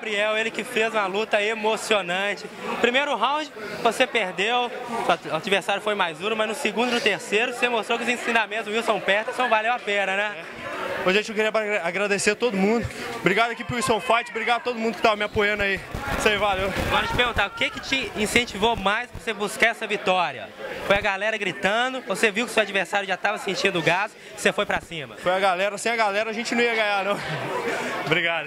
Gabriel, ele que fez uma luta emocionante. Primeiro round, você perdeu, o adversário foi mais duro, mas no segundo e no terceiro, você mostrou que os ensinamentos do Wilson Peterson valeu a pena, né? Ô, gente, eu queria agradecer a todo mundo. Obrigado aqui pro Wilson Fight, obrigado a todo mundo que tava me apoiando aí. Isso aí, valeu. Agora te perguntar, o que te incentivou mais pra você buscar essa vitória? Foi a galera gritando, você viu que seu adversário já estava sentindo o gás, você foi pra cima? Foi a galera, sem a galera a gente não ia ganhar, não. Obrigado.